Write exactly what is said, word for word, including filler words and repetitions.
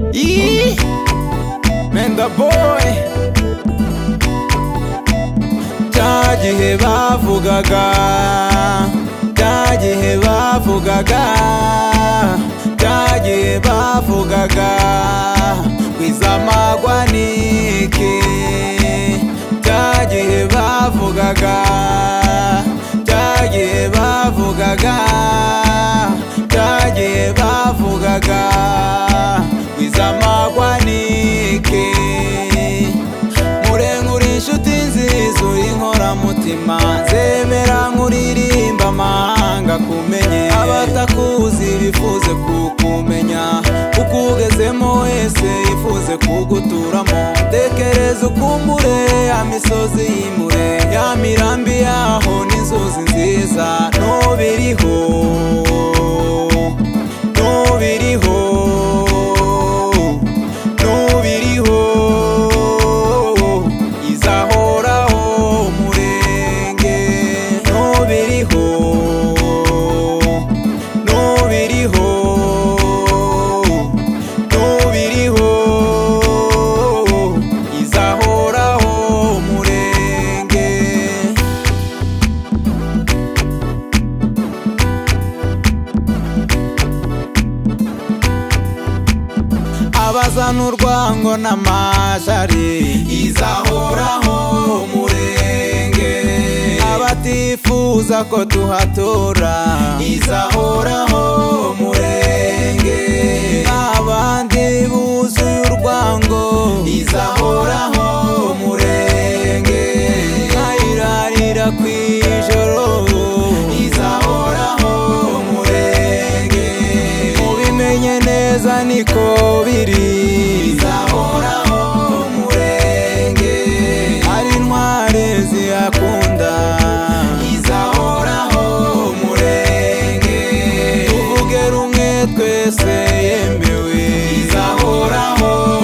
Ii Menda boy Cyagihe bavugaga Cyagihe bavugaga Cyagihe bavugaga Kwizamagwa niki Cyagihe bavugaga Cyagihe bavugaga Cyagihe bavugaga Kwizamagwa niki Murenguri inshuti nziza uri inkoramutima Zemera nkuririmba amahanga kumenye Abatakuzi bifuze kukumenya Ukugezemo wese yifuze kuguturamo Tekereza ukumbure ya misozi y'imure Ya mirambi yaho n'inzuzi nziza Nubiriho Nubiriho Nubiriho Izahoraho murenge Nubiriho Nubiriho Nubiriho Izahoraho murenge Abazana urwango n'amashari Izahoraho murenge Abatifuza ko tuhatora Izahoraho murenge Abandi buzuye urwango Izahoraho murenge Nkayirarira kw'ijoro Izahoraho murenge Mubimenye neza niko biri Izahoraho murenge Ari intwari ziyakunda Izahoraho murenge Tuvuge rumwe twese yemewe Izahoraho